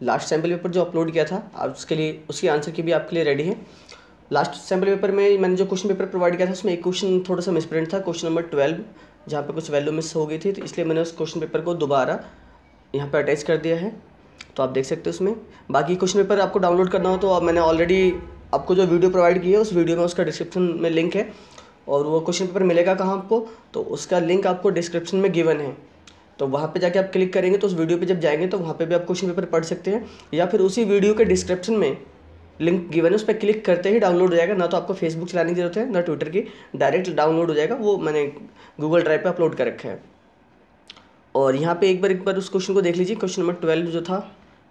Last sample paper जो upload किया था, आप उसके लिए उसकी आंसर की भी आपके लिए रेडी है। लास्ट सैम्पल पेपर में मैंने जो क्वेश्चन पेपर प्रोवाइड किया था उसमें एक क्वेश्चन थोड़ा सा मिसप्रिंट था, क्वेश्चन नंबर 12, जहाँ पे कुछ वैल्यू मिस हो गई थी, तो इसलिए मैंने उस क्वेश्चन पेपर को दोबारा यहाँ पर अटैच कर दिया है, तो आप देख सकते हो उसमें। बाकी क्वेश्चन पेपर आपको डाउनलोड करना हो तो मैंने ऑलरेडी आपको जो वीडियो प्रोवाइड की है उस वीडियो में उसका डिस्क्रिप्शन में लिंक है, और वो क्वेश्चन पेपर मिलेगा कहाँ आपको, तो उसका लिंक आपको डिस्क्रिप्शन में गिवन है, तो वहाँ पे जाके आप क्लिक करेंगे तो उस वीडियो पे जब जाएंगे तो वहाँ पे भी आप क्वेश्चन पेपर पढ़ सकते हैं, या फिर उसी वीडियो के डिस्क्रिप्शन में लिंक गिवन है, उस पर क्लिक करते ही डाउनलोड हो जाएगा। ना तो आपको फेसबुक चलाने की जरूरत है ना ट्विटर की, डायरेक्ट डाउनलोड हो जाएगा, वो मैंने गूगल ड्राइव पे अपलोड कर रखा है। और यहाँ पे एक बार उस क्वेश्चन को देख लीजिए, क्वेश्चन नंबर 12 जो था,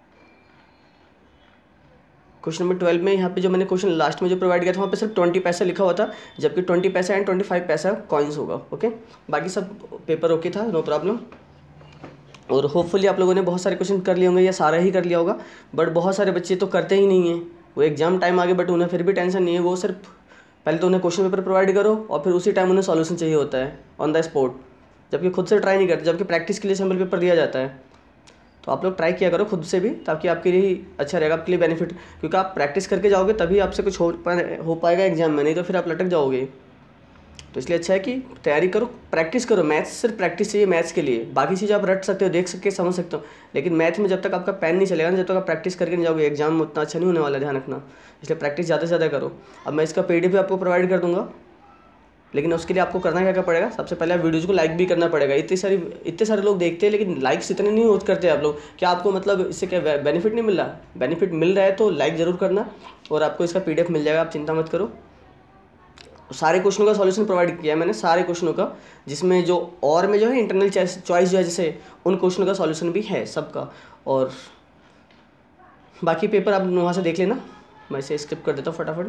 क्वेश्चन नंबर 12 में यहाँ पे जो मैंने क्वेश्चन लास्ट में जो प्रोवाइड किया था वहाँ पे सिर्फ 20 पैसा लिखा हुआ था, जबकि 20 पैसा एंड 25 पैसा कॉइन्स होगा। ओके, बाकी सब पेपर ओके था, नो प्रॉब्लम। और होपफुली आप लोगों ने बहुत सारे क्वेश्चन कर लिए होंगे या सारा ही कर लिया होगा, बट बहुत सारे बच्चे तो करते ही नहीं हैं, वो एग्जाम टाइम आ गए बट उन्हें फिर भी टेंशन नहीं है, वो सिर्फ पहले तो उन्हें क्वेश्चन पेपर प्रोवाइड करो और फिर उसी टाइम उन्हें सॉल्यूशन चाहिए होता है ऑन द स्पॉट, जबकि खुद से ट्राई नहीं करते, जबकि प्रैक्टिस के लिए सैम्पल पेपर दिया जाता है। तो आप लोग ट्राई किया करो खुद से भी, ताकि आपके लिए अच्छा रहेगा, आपके लिए बेनिफिट, क्योंकि आप प्रैक्टिस करके जाओगे तभी आपसे कुछ हो पाएगा एग्जाम में, नहीं तो फिर आप लटक जाओगे। तो इसलिए अच्छा है कि तैयारी करो, प्रैक्टिस करो। मैथ्स सिर्फ प्रैक्टिस चाहिए मैथ्स के लिए, बाकी चीज़ आप रट सकते हो, देख सकते समझ सकते हो, लेकिन मैथ में जब तक आपका पेन नहीं चलेगा ना, जब तक आप प्रैक्टिस करके नहीं जाओगे एग्जाम उतना अच्छा नहीं होने वाला, ध्यान रखना। इसलिए प्रैक्टिस ज़्यादा से ज़्यादा करो। अब मैं इसका PDF भी आपको प्रोवाइड कर दूँगा, लेकिन उसके लिए आपको करना क्या पड़ेगा, सबसे पहले आप वीडियोज़ को लाइक भी करना पड़ेगा। इतने सारे लोग देखते हैं लेकिन लाइक्स इतने नहीं होते करते आप लोग, क्या आपको मतलब इससे क्या बेनिफिट नहीं मिल रहा? बेनिफिट मिल रहा है तो लाइक ज़रूर करना, और आपको इसका PDF मिल जाएगा, आप चिंता मत करो। सारे क्वेश्चनों का सॉल्यूशन प्रोवाइड किया है मैंने, सारे क्वेश्चनों का, जिसमें जो और में जो है इंटरनल चॉइस जो है जैसे, उन क्वेश्चनों का सॉल्यूशन भी है सबका। और बाकी पेपर आप वहाँ से देख लेना, मैं इसे स्किप कर देता हूँ फटाफट।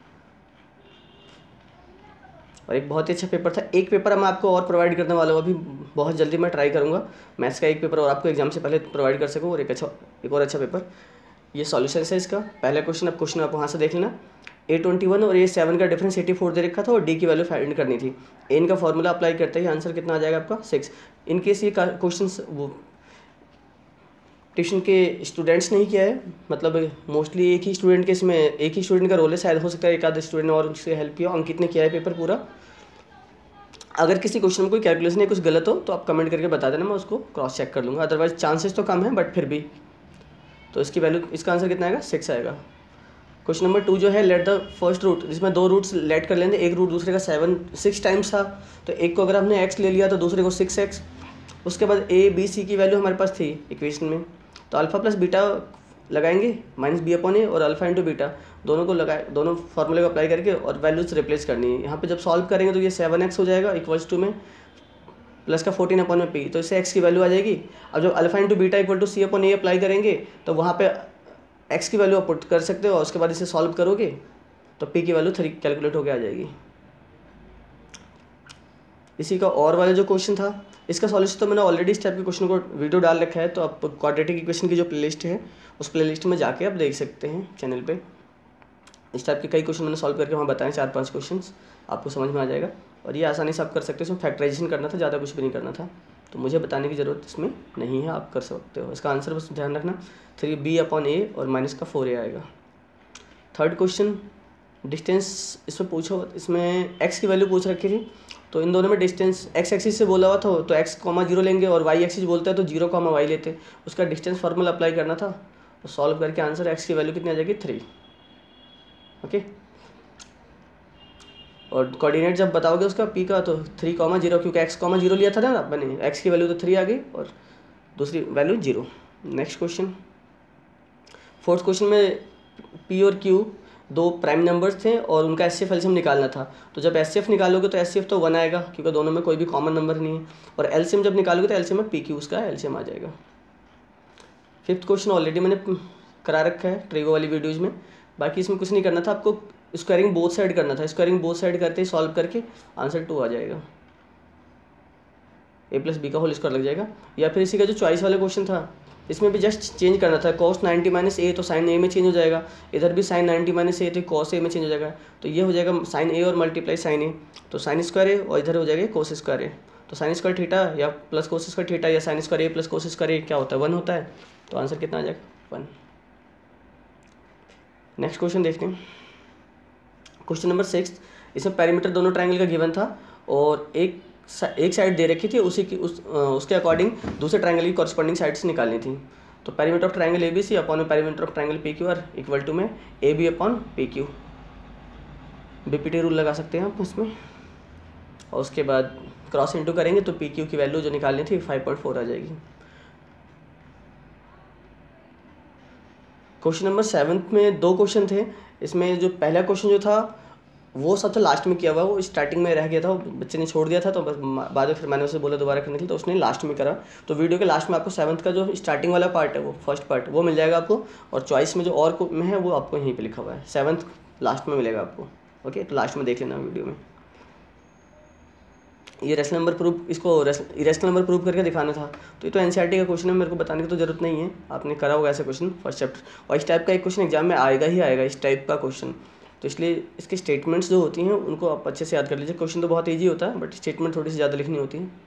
और एक बहुत ही अच्छा पेपर था, एक पेपर मैं आपको और प्रोवाइड करने वाला हूँ, अभी बहुत जल्दी मैं ट्राई करूँगा मैथ्स का एक पेपर और आपको एग्जाम से पहले प्रोवाइड कर सकूँ, और एक और अच्छा पेपर। ये सॉल्यूशन है इसका, पहला क्वेश्चन आप वहाँ से देख लेना। A21 और A7 का डिफरेंस 84 दे रखा था, और D की वैल्यू फाइंड करनी थी। एन का फॉर्मूला अप्लाई करते ही आंसर कितना आ जाएगा आपका 6। इनकेस ये क्वेश्चन वो ट्यूशन के स्टूडेंट्स नहीं किया है, मतलब मोस्टली एक ही स्टूडेंट का रोल है, शायद हो सकता है एक आध स्टूडेंट और उससे हेल्प किया, अंकित ने किया है पेपर पूरा। अगर किसी क्वेश्चन में कोई कैलकुलेशन है कुछ गलत हो तो आप कमेंट करके बता देना, मैं उसको क्रॉस चेक कर लूँगा, अदरवाइज चांसेस तो कम है बट फिर भी। तो इसकी वैल्यू, इसका आंसर कितना आएगा 6 आएगा। क्वेश्चन नंबर 2 जो है, लेट द फर्स्ट रूट, जिसमें 2 रूट्स लेट कर लेंगे, एक रूट दूसरे का 6 टाइम्स था, तो एक को अगर हमने x ले लिया तो दूसरे को 6x। उसके बाद a b c की वैल्यू हमारे पास थी इक्वेशन में, तो अल्फा प्लस बीटा लगाएंगे -b/a और अल्फा इंटू बीटा, दोनों को लगाए, दोनों फार्मूले को अप्लाई करके और वैल्यूज रिप्लेस करनी है। यहाँ पे जब सॉल्व करेंगे तो ये 7x हो जाएगा इक्वल्स टू में प्लस का 14/p, तो इससे x की वैल्यू आ जाएगी। अब जब alpha into beta equal to c/a apply करेंगे तो वहाँ पे x की वैल्यू आप पुट कर सकते हो, और उसके बाद इसे सॉल्व करोगे तो p की वैल्यू 3 कैलकुलेट होकर आ जाएगी। इसी का और वाला जो क्वेश्चन था, इसका सॉल्यूशन तो मैंने ऑलरेडी इस टाइप के क्वेश्चन को वीडियो डाल रखा है, तो आप क्वाड्रेटिक इक्वेशन की जो प्लेलिस्ट है उस प्लेलिस्ट में जाके आप देख सकते हैं चैनल पे। इस टाइप के कई क्वेश्चन मैंने सॉल्व करके वहाँ बताएं, 4-5 क्वेश्चन आपको समझ में आ जाएगा, और ये आसानी से आप कर सकते हो। इसमें फैक्टराइजेशन करना था, ज़्यादा कुछ भी नहीं करना था, तो मुझे बताने की ज़रूरत इसमें नहीं है, आप कर सकते हो। इसका आंसर बस ध्यान रखना 3b/a और माइनस का 4a आएगा। थर्ड क्वेश्चन, डिस्टेंस इसमें पूछो, इसमें x की वैल्यू पूछ रखी थी, तो इन दोनों में डिस्टेंस x एक्सिस से बोला हुआ था, तो x, 0 लेंगे, और y एक्सिस बोलता है तो 0, y लेते, उसका डिस्टेंस फार्मूला अप्लाई करना था, तो सॉल्व करके आंसर x की वैल्यू कितनी आ जाएगी 3। ओके, और कोऑर्डिनेट जब बताओगे उसका p का तो 3,0, क्योंकि x, 0 लिया था ना मैंने, x की वैल्यू तो 3 आ गई और दूसरी value 0। Next question, fourth question में p और q दो प्राइम नंबर्स थे और उनका एचसीएफ एलसीएम निकालना था, तो जब एचसीएफ निकालोगे तो एचसीएफ तो 1 आएगा, क्योंकि दोनों में कोई भी कॉमन नंबर नहीं है, और एलसीएम जब निकालोगे तो एलसीएम में PQ उसका एलसीएम आ जाएगा। फिफ्थ क्वेश्चन ऑलरेडी मैंने करा रखा है ट्रिगो वाली वीडियोज़ में, बाकी इसमें कुछ नहीं करना था, आपको स्क्वायरिंग बोथ साइड करना था, स्क्वायरिंग बोथ साइड करते ही सॉल्व करके आंसर 2 आ जाएगा, a+b का होल स्क्वायर लग जाएगा। या फिर इसी का जो चॉइस वाला क्वेश्चन था, इसमें भी जस्ट चेंज करना था, cos 90 - a तो sin a में चेंज हो जाएगा, इधर भी sin 90 - a तो cos a में चेंज हो जाएगा, तो ये हो जाएगा sin a और मल्टीप्लाई sin a, तो sin स्क्वायर a और इधर हो जाएगा cos स्क्वायर a, तो sin स्क्वायर थीटा या प्लस cos स्क्वायर थीटा या sin square a plus cos square a क्या होता है 1 होता है, तो आंसर कितना आ जाएगा 1। नेक्स्ट क्वेश्चन देखते हैं, क्वेश्चन नंबर 6। इसमें पैरामीटर दोनों ट्रायंगल का गिवन था और एक साइड दे रखी थी, उसी की उसके अकॉर्डिंग दूसरे ट्रायंगल की कॉरस्पॉन्डिंग साइड से निकालनी थी। तो parameter of triangle A B C upon parameter of triangle P Q R equal to में A B upon P Q, BPT rule लगा सकते हैं आप इसमें। और उसके बाद क्रॉस इंटू करेंगे तो पी क्यू की वैल्यू जो निकालनी थी 5.4 आ जाएगी। क्वेश्चन नंबर 7 में 2 क्वेश्चन थे। इसमें जो पहला क्वेश्चन जो था वो सबसे लास्ट में किया हुआ, वो स्टार्टिंग में रह गया था, बच्चे ने छोड़ दिया था, तो बाद में फिर मैंने उसे बोला दोबारा करने के लिए, तो उसने लास्ट में करा। तो वीडियो के लास्ट में आपको 7th का जो स्टार्टिंग वाला पार्ट है, वो फर्स्ट पार्ट वो मिल जाएगा आपको, और चॉइस में जो और में है वो आपको यहीं पे लिखा हुआ है, 7th लास्ट में मिलेगा आपको। ओके, तो लास्ट में देख लेना वीडियो में। ये रेशनल नंबर प्रूफ, इसको इरेशनल नंबर प्रूफ करके दिखाना था। तो ये तो एनसीईआरटी का क्वेश्चन है, मेरे को बताने की तो जरूरत नहीं है, आपने करा होगा ऐसा क्वेश्चन फर्स्ट चैप्टर, और इस टाइप का एक क्वेश्चन एग्जाम में आएगा ही आएगा, इस टाइप का क्वेश्चन। तो इसलिए इसके स्टेटमेंट्स जो होती हैं उनको आप अच्छे से याद कर लीजिए। क्वेश्चन तो बहुत ईजी होता है, बट स्टेटमेंट थोड़ी सी ज़्यादा लिखनी होती है।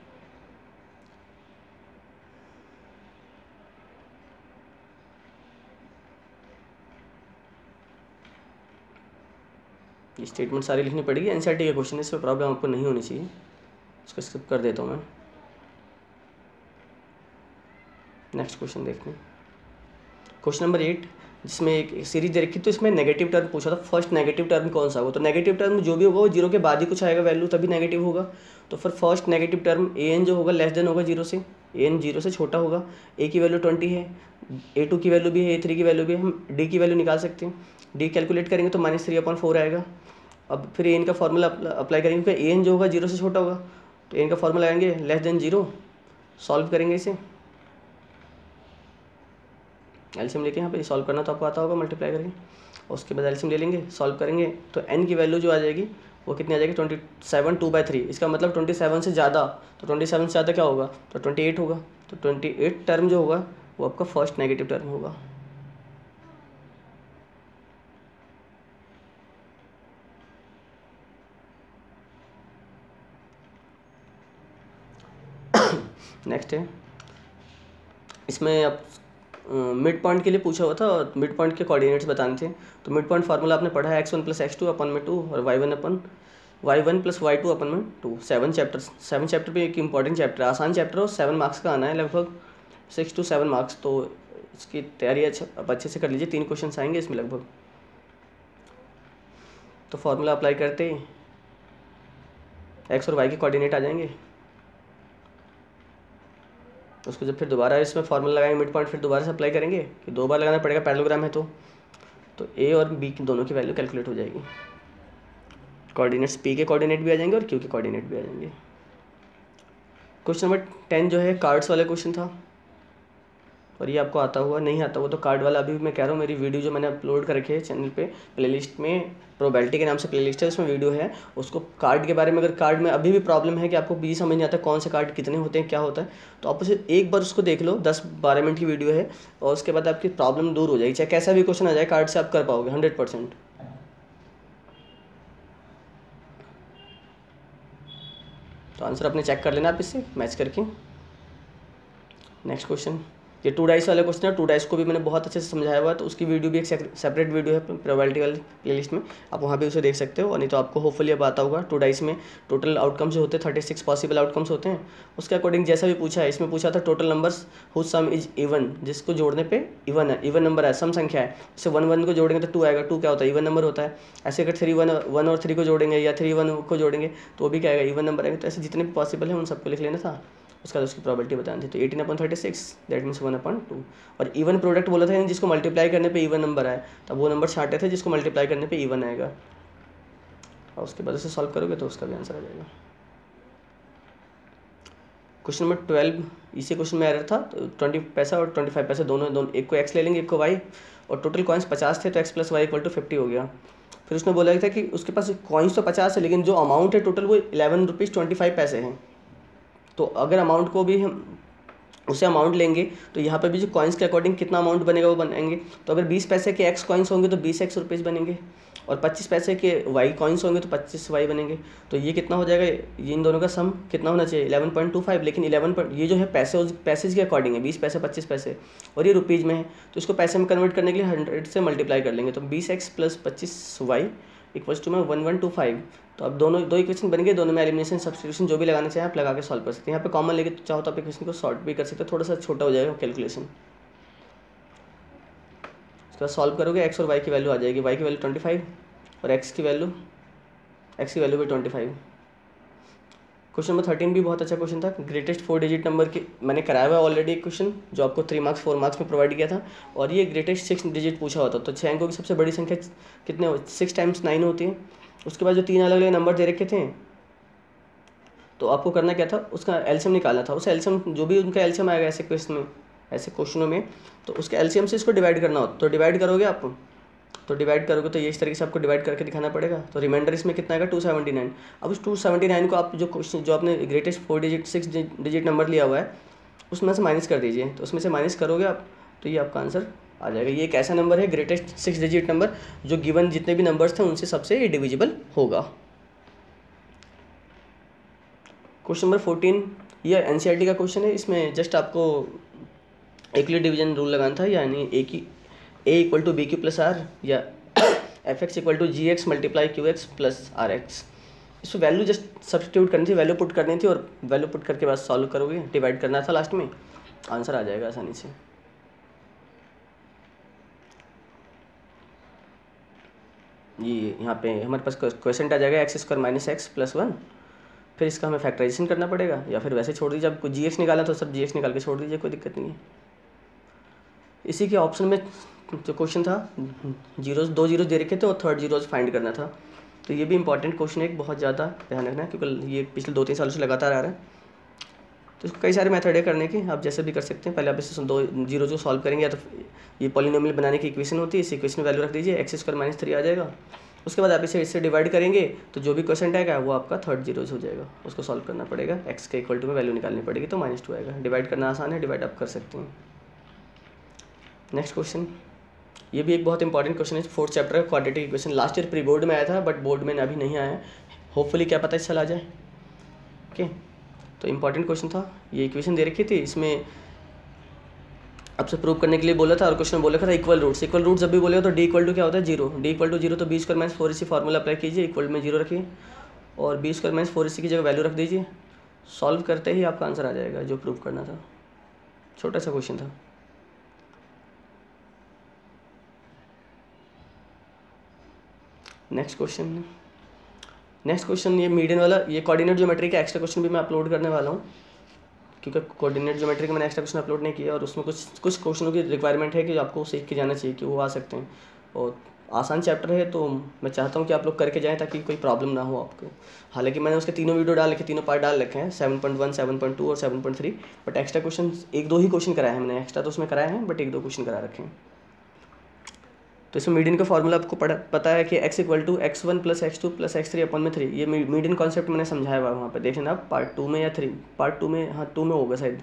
ये स्टेटमेंट सारी लिखनी पड़ेगी, एनसीईआरटी का क्वेश्चन है, इसमें प्रॉब्लम आपको नहीं होनी चाहिए। इसको स्किप कर देता हूँ मैं। नेक्स्ट क्वेश्चन देखते हैं, क्वेश्चन नंबर 8, जिसमें एक सीरीज दे रखी, तो इसमें नेगेटिव टर्म पूछा था। फर्स्ट नेगेटिव टर्म कौन सा होगा, तो नेगेटिव टर्म जो भी होगा वो 0 के बाद ही कुछ आएगा वैल्यू, तभी नेगेटिव होगा। तो फिर फर्स्ट नेगेटिव टर्म an जो होगा लेस देन होगा 0 से, an 0 से छोटा होगा। a की वैल्यू 20 है, a2 की वैल्यू भी है, a3 की वैल्यू भी है, हम d की वैल्यू निकाल सकते हैं। d कैलकुलेट करेंगे तो -3/4 आएगा। अब फिर an का फॉर्मूला अप्लाई करेंगे, क्योंकि an जो होगा 0 से छोटा होगा, तो an का फॉर्मूला आएंगे लेस देन 0, सॉल्व करेंगे इसे, एलसीएम लेके यहाँ पे सॉल्व करना तो आपको आता होगा मल्टीप्लाई करके, और उसके बाद एलसीएम ले लेंगे, सॉल्व करेंगे तो n की वैल्यू जो आ जाएगी वो कितनी आ जाएगी 27 2/3। इसका मतलब 27 से ज़्यादा, तो 27 से ज़्यादा क्या होगा, तो 28 होगा। तो 28 टर्म जो होगा वो आपका फर्स्ट नेगेटिव टर्म होगा। नेक्स्ट है, इसमें अब मिड पॉइंट के लिए पूछा हुआ था और मिड पॉइंट के कोऑर्डिनेट्स बताने थे। तो मिड पॉइंट फार्मूला आपने पढ़ा है x1 + x2 अपन में 2 और y1 + y2 अपन में 2। 7 चैप्टर पे एक इंपॉर्टेंट चैप्टर है, आसान चैप्टर है, 7 मार्क्स का आना है, लगभग 6 to 7 मार्क्स। तो इसकी तैयारी अच्छे से कर लीजिए, 3 क्वेश्चन आएंगे इसमें लगभग। तो फार्मूला अप्लाई करते ही x और y के कोऑर्डिनेट आ जाएंगे, उसको जब फिर दोबारा इसमें फार्मूला लगाएंगे मिड पॉइंट, फिर दोबारा से अप्लाई करेंगे कि 2 बार लगाना पड़ेगा, पैरेललोग्राम है तो a और b की दोनों की वैल्यू कैलकुलेट हो जाएगी। कोऑर्डिनेट्स p के कोऑर्डिनेट भी आ जाएंगे और q के कोऑर्डिनेट भी आ जाएंगे। क्वेश्चन नंबर 10 जो है कार्ड्स वाला क्वेश्चन था, और ये आपको आता हुआ नहीं आता हुआ तो कार्ड वाला अभी भी मैं कह रहा हूँ, मेरी वीडियो जो मैंने अपलोड कर रखी है चैनल पे, प्लेलिस्ट में प्रोबेबिलिटी के नाम से प्लेलिस्ट है, उसमें वीडियो है। उसको कार्ड के बारे में, अगर कार्ड में अभी भी प्रॉब्लम है कि आपको भी समझ नहीं आता कौन से कार्ड कितने होते हैं क्या होता है, तो आप उसे एक बार उसको देख लो, 10-12 मिनट की वीडियो है, और उसके बाद आपकी प्रॉब्लम दूर हो जाएगी। चाहे कैसा भी क्वेश्चन आ जाए, कार्ड से आप कर पाओगे 100%। तो आंसर अपने चेक कर लेना आप इससे मैच करके। नेक्स्ट क्वेश्चन, ये 2 डाइस वाला क्वेश्चन है। 2 डाइस को भी मैंने बहुत अच्छे से समझाया हुआ है, तो उसकी वीडियो भी एक सेपरेट वीडियो है प्रोबेबिलिटी वाली प्लेलिस्ट में, आप वहाँ भी उसे देख सकते हो। और नहीं तो आपको होपफुली अब आता होगा। 2 डाइस में टोटल आउटकम्स जो होते हैं 36 पॉसिबल आउटकम्स होते हैं, उसके अकॉर्डिंग जैसा भी पूछा है। इसमें पूछा था total numbers whose sum is even, जिसको जोड़ने पे इवन है, इवन नंबर है, सम संख्या है। जैसे 1 को जोड़ेंगे तो 2 आएगा, 2 क्या होता है, इवन नंबर होता है। ऐसे अगर 3 1 और 3 को जोड़ेंगे या 3 1 को जोड़ेंगे तो भी क्या आएगा, इवन नंबर आएगा। तो ऐसे जितने भी पॉसिबल है उन सबको लिख लेना था, उसका उसकी प्रोबेबिलिटी बतानी थी। तो 18/36 दैट मीन्स 1/2। और इवन प्रोडक्ट बोला था जिसको मल्टीप्लाई करने पे इवन नंबर आए, तब वो नंबर छांटे थे जिसको मल्टीप्लाई करने पे इवन आएगा, और उसके बाद उसे सॉल्व करोगे तो उसका भी आंसर आ जाएगा। क्वेश्चन नंबर 12, इसी क्वेश्चन में एरर था। तो 20 पैसा और 25 पैसा दोनों, एक को x ले लेंगे, एक को y, और टोटल कॉइन्स 50 थे, तो x + y = 50 हो गया। फिर उसने बोला था कि उसके पास कॉइन्स तो 50 है, लेकिन जो अमाउंट है टोटल वो 11 रुपीज़ 25 पैसे हैं। तो अगर अमाउंट को भी हम उसे अमाउंट लेंगे तो यहाँ पे भी जो कॉइन्स के अकॉर्डिंग कितना अमाउंट बनेगा वो बनाएंगे। तो अगर 20 पैसे के एक्स कॉइन्स होंगे तो 20 एक्स रुपीज़ बनेंगे, और 25 पैसे के वाई कॉइन्स होंगे तो 25 वाई बनेंगे। तो ये कितना हो जाएगा, ये इन दोनों का सम कितना होना चाहिए 11.25, लेकिन 11 ये जो है पैसेज के अकॉर्डिंग है, 20 पैसे 25 पैसे, और ये रुपीज़ में है। तो इसको पैसे में कन्वर्ट करने के लिए 100 से मल्टीप्लाई कर लेंगे। तो 20x + 25y इक्वल्स टू में 1125। तो अब दो इक्वेशन बन गए, दोनों में एलिमिनेशन सब्स्टिट्यूशन जो भी लगाना चाहे आप लगा के सॉल्व कर सकते हैं। यहाँ पे कॉमन लेके चाहो तो आप इक्वेशन को सॉल्व भी कर सकते हो, थोड़ा सा छोटा हो जाएगा कैलकुलेशन। उसके बाद सॉल्व करोगे एक्स और वाई की वैल्यू आ जाएगी, वाई की वैल्यू 25 और एक्स की वैल्यू भी 25। क्वेश्चन नंबर 13 भी बहुत अच्छा क्वेश्चन था। ग्रेटेस्ट 4 डिजिट नंबर की मैंने कराया हुआ है ऑलरेडी एक क्वेश्चन जो आपको 3 मार्क्स 4 मार्क्स में प्रोवाइड किया था, और ये ग्रेटेस्ट 6 डिजिट पूछा होता। तो 6 अंकों की सबसे बड़ी संख्या कितने 6 × 9 होती है। उसके बाद जो 3 अलग अलग नंबर दे रखे थे तो आपको करना क्या था, उसका एलसीएम निकालना था। उस एलसीएम जो भी उनका एलसीएम आएगा ऐसे क्वेश्चनों में, तो उसके एलसीएम से इसको डिवाइड करना हो। तो डिवाइड करोगे आप, तो डिवाइड करोगे तो ये इस तरीके से आपको डिवाइड करके दिखाना पड़ेगा। तो रिमाइंडर इसमें कितना आएगा 279। अब उस 279 को आप जो आपने ग्रेटेस्ट 6 डिजिट नंबर लिया हुआ है उसमें से माइनस कर दीजिए। तो उसमें से माइनस करोगे आप तो ये आपका आंसर आ जाएगा। ये एक ऐसा नंबर है ग्रेटेस्ट 6 डिजिट नंबर जो गिवन जितने भी नंबर्स थे उनसे सबसे डिविजिबल होगा। क्वेश्चन नंबर 14 ये एनसीईआरटी का क्वेश्चन है। इसमें जस्ट आपको यूक्लिड डिवीजन रूल लगाना था, यानी a = bq + r या fx = gx × qx + rx। इसमें वैल्यू जस्ट सब्स्टिट्यूट करनी थी, वैल्यू पुट करनी थी, और वैल्यू पुट करके बाद सॉल्व करोगे, डिवाइड करना था लास्ट में, आंसर आ जाएगा आसानी से। ये यहाँ पे हमारे पास क्वेश्चन आ जाएगा x² - x + 1। फिर इसका हमें फैक्टराइजेशन करना पड़ेगा, या फिर वैसे छोड़ दीजिए। आपको gx निकाला तो सब gx निकाल के छोड़ दीजिए, कोई दिक्कत नहीं है। इसी के ऑप्शन में जो क्वेश्चन था 2 जीरोज दे रखे थे और 3rd जीरोज फाइंड करना था। तो ये भी इंपॉर्टेंट क्वेश्चन है, बहुत ज़्यादा ध्यान रखना है क्योंकि ये पिछले 2-3 सालों से लगातार आ रहा है। तो इसको कई सारे मेथड है करने के, आप जैसे भी कर सकते हैं। पहले आप इसे 2 जीरोज को सॉल्व करेंगे, या तो ये पॉलिनोमियल बनाने की इक्वेशन होती है, इस इक्वेशन में वैल्यू रख दीजिए, x² - 3 आ जाएगा। उसके बाद आप इससे डिवाइड करेंगे तो जो भी क्वेश्चन आएगा वो आपका 3rd जीरोज हो जाएगा, उसको सॉल्व करना पड़ेगा। x के इक्वल टू में वैल्यू निकालनी पड़ेगी तो -2 आएगा। डिवाइड करना आसान है, डिवाइड आप कर सकते हैं। नेक्स्ट क्वेश्चन, ये भी एक बहुत इंपॉर्टेंट क्वेश्चन है, 4th चैप्टर का quadratic equation. Last year pre board में आया था, बट बोर्ड में अभी नहीं आया, होपफुली क्या पता इस साल आ जाए। ओके, तो इंपॉर्टेंट क्वेश्चन था। ये इक्वेशन दे रखी थी, इसमें आपसे प्रूव करने के लिए बोला था, और क्वेश्चन में बोला था इक्वल रूट जब भी बोले तो d = क्या होता है 0, d = 0 तो b² - 4ac फार्मूला अप्लाई कीजिए, इक्वल में 0 रखिए और b² - 4ac की जगह वैल्यू रख दीजिए। सॉल्व करते ही आपका आंसर आ जाएगा जो प्रूव करना था। छोटा सा क्वेश्चन था। नेक्स्ट क्वेश्चन ये मीडियन वाला, ये कोऑर्डिनेट ज्योमेट्री का एक्स्ट्रा क्वेश्चन भी मैं अपलोड करने वाला हूँ, क्योंकि कोऑर्डिनेट ज्योमेट्री का मैंने एक्स्ट्रा क्वेश्चन अपलोड नहीं किया, और उसमें कुछ क्वेश्चनों की रिक्वायरमेंट है कि आपको सीख के जाना चाहिए कि वो आ सकते हैं, और आसान चैप्टर है। तो मैं चाहता हूँ कि आप लोग करके जाएँ ताकि कोई प्रॉब्लम ना हो आपको। हालांकि मैंने उसके तीनों वीडियो डाल रखे, तीनों पार्ट डाल रखे हैं, 7.1, 7.2 और 7.3, बट एक्स्ट्रा क्वेश्चन 1-2 ही क्वेश्चन कराए हैं मैंने, एक्स्ट्रा तो उसमें कराए हैं बट 1-2 क्वेश्चन करा रखे हैं। तो इसमें मीडियन का फॉर्मूला आपको पता है कि x = x1 + x2 + x3/3। ये मीडियन कॉन्सेप्ट मैंने समझाया हुआ वहाँ पे, देख लेना आप पार्ट 2 में या 3, पार्ट 2 में, हाँ 2 में होगा शायद।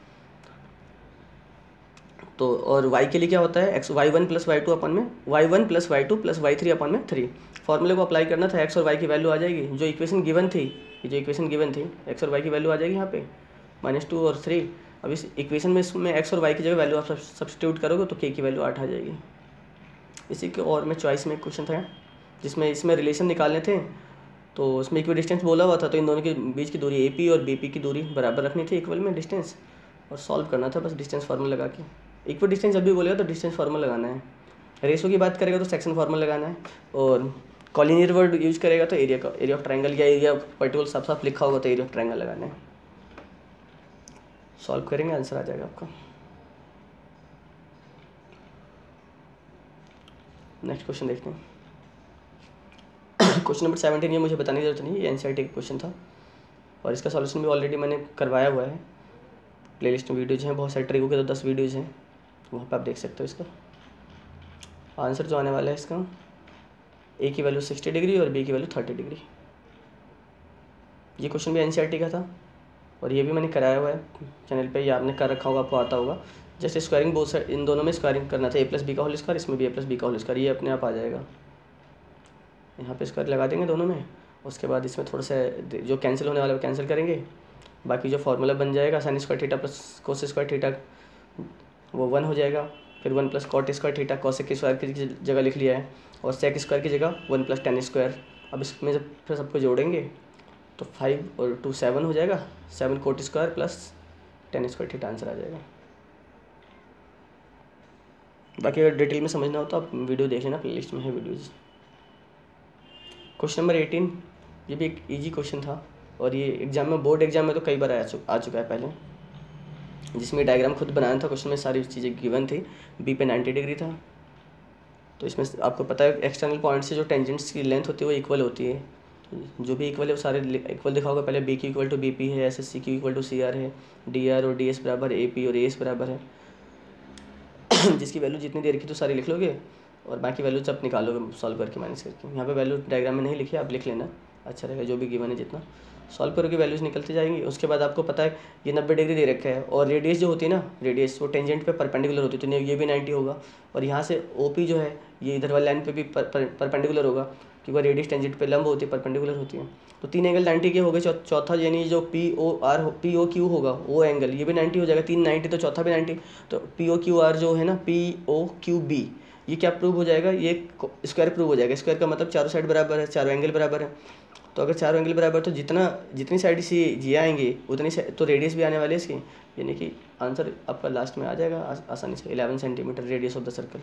तो और y के लिए क्या होता है, y1 + y2 + y3/3। फॉर्मूले को अप्लाई करना था, x और y की वैल्यू आ जाएगी, जो इक्वेशन गिवन थी, x और y की वैल्यू आ जाएगी यहाँ पे -2 और 3। अब इस इक्वेशन में इसमें x और y की जगह वैल्यू आप सब्स्टिट्यूट करोगे तो k की वैल्यू 8 आ जाएगी। इसी के और में चॉइस में एक क्वेश्चन था जिसमें इसमें रिलेशन निकालने थे, तो उसमें इक्वी डिस्टेंस बोला हुआ था, तो इन दोनों के बीच की दूरी AP और BP की दूरी बराबर रखनी थी इक्वल में डिस्टेंस, और सॉल्व करना था बस डिस्टेंस फार्मूला लगा के। इक्वी डिस्टेंस जब भी बोलेगा तो डिस्टेंस फार्मूला लगाना है, रेशो की बात करेगा तो सेक्शन फार्मूला लगाना है, और कॉलिनियर वर्ड यूज करेगा तो एरिया ऑफ ट्रायंगल या एरिया पर्टिकुलर साफ लिखा होगा तो एरिया ऑफ ट्रायंगल लगाना है। सॉल्व करेंगे, आंसर आ जाएगा आपका। नेक्स्ट क्वेश्चन देखते हैं। क्वेश्चन नंबर 17, ये मुझे बताने की जरूरत नहीं, ये एनसीईआरटी का क्वेश्चन था, और इसका सॉल्यूशन भी ऑलरेडी मैंने करवाया हुआ है। प्लेलिस्ट में वीडियोज़ हैं बहुत सारे, ट्रिको के तो 10 वीडियोज़ हैं, वहाँ पे आप देख सकते हो। इसका आंसर जो आने वाला है, इसका A की वैल्यू 60 डिग्री और B की वैल्यू 30 डिग्री। ये क्वेश्चन भी एनसीईआरटी का था, और ये भी मैंने कराया हुआ है चैनल पे, या आपने कर रखा होगा, आपको आता होगा। जस्ट स्क्वायरिंग बोथ साइड, इन दोनों में स्क्वायरिंग करना था, a+b का होल स्क्वायर, इसमें भी a+b का होल स्क्वायर, ये अपने आप आ जाएगा। यहाँ पे स्क्वायर लगा देंगे दोनों में, उसके बाद इसमें थोड़ा सा जो कैंसिल होने वाला है वो कैंसिल करेंगे। बाकी जो फार्मूला बन जाएगा sine square theta plus cos square theta वो 1 हो जाएगा। फिर 1 plus cot square theta cosec square की जगह लिख लिया है, और सेक स्क्वायर की जगह 1 प्लस टेन स्क्वायर। अब इसमें जब फिर सबको जोड़ेंगे तो 5 और 2 7 हो जाएगा, 7 cot square plus tan square theta answer आ जाएगा। बाकी अगर डिटेल में समझना हो तो आप वीडियो देख लेना, प्लेलिस्ट में है वीडियोज़। क्वेश्चन नंबर 18, ये भी एक इजी क्वेश्चन था, और ये एग्जाम में, बोर्ड एग्जाम में तो कई बार आ चुका है पहले, जिसमें डायग्राम खुद बनाया था। क्वेश्चन में सारी चीज़ें गिवन थी, बी पे 90 डिग्री था। तो इसमें आपको पता है एक्सटर्नल पॉइंट से जो टेंजेंट्स की लेंथ होती है वो इक्वल होती है, तो जो भी इक्वल है वो सारे इक्वल दिखा होगा। पहले बी की इक्वल टू बी पी है, एस एस सी की इक्वल टू सी आर है, डी आर और डी एस बराबर ए पी और ए एस बराबर है। जिसकी वैल्यू जितनी देर की तो सारी लिख लोगे, और बाकी वैल्यू जब निकालोगे सॉल्व करके माइनस करके। यहाँ पे वैल्यू डायग्राम में नहीं लिखी, आप लिख लेना, अच्छा रहेगा। जो भी गिवन है जितना सॉल्व करोगे वैल्यूज़ निकलती जाएंगी। उसके बाद आपको पता है ये 90 डिग्री दे रखा है, और रेडियस जो होती है ना, रेडियस वो टेंजेंट पे परपेंडिकुलर होती है, तो ये भी 90 होगा। और यहाँ से OP जो है ये इधर वाले लाइन पे भी परपेंडिकुलर होगा, क्योंकि रेडियस टेंजेंट पे लंब होती है, परपेंडिकुलर होती है। तो 3 एंगल 90 के हो गए। चौथा यानी जो POQ होगा वो एंगल, ये भी 90 हो जाएगा। 3 90 तो चौथा भी 90। तो POQR जो है ना, POQB, ये क्या प्रूव हो जाएगा, ये स्क्वायर प्रूव हो जाएगा। स्क्वायर का मतलब चारों साइड बराबर है, चारों एंगल बराबर है। तो अगर चारों एंगल बराबर तो जितनी साइड से ये आएंगे उतनी तो रेडियस भी आने वाले इसकी, यानी कि आंसर आपका लास्ट में आ जाएगा आसानी से, 11 centimetre radius of the circle.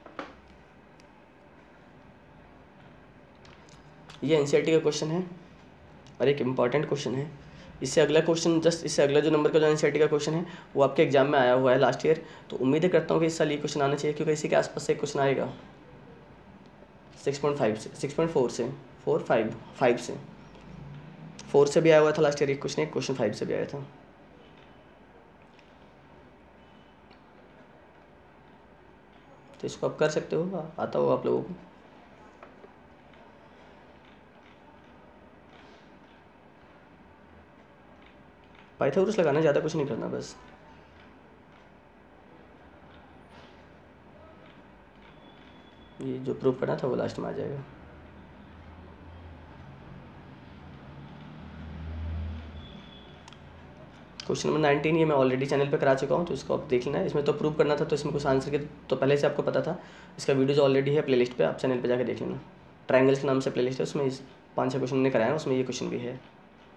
ये एनसीईआरटी का क्वेश्चन है और एक इम्पॉर्टेंट क्वेश्चन है। इससे अगला क्वेश्चन, जस्ट इससे अगला जो नंबर का जो एनसीईआरटी का क्वेश्चन है वो आपके एग्जाम में आया हुआ है लास्ट ईयर। तो उम्मीद करता हूँ कि इस साल ये क्वेश्चन आना चाहिए, क्योंकि इसी के आसपास से क्वेश्चन आएगा 6.5 से, 6.4 से, 5 से, 4 से भी आया हुआ था लास्ट ईयर एक क्वेश्चन 5 से भी आया था। तो इसको आप कर सकते हो, आता होगा आप लोगों को। पाइथागोरस लगाना, ज़्यादा कुछ नहीं करना, बस ये जो प्रूव करना था वो लास्ट में आ जाएगा। क्वेश्चन नंबर 19 ये मैं ऑलरेडी चैनल पे करा चुका हूँ, तो इसको आप देख लेना है। इसमें तो प्रूव करना था, तो इसमें कुछ आंसर के तो पहले से आपको पता था। इसका वीडियो जो ऑलरेडी है प्लेलिस्ट पे, आप चैनल पे जाकर देख लेना। ट्रायंगल्स के नाम से प्लेलिस्ट है, उसमें 5-6 क्वेश्चन मैंने कराया, उसमें ये क्वेश्चन भी है।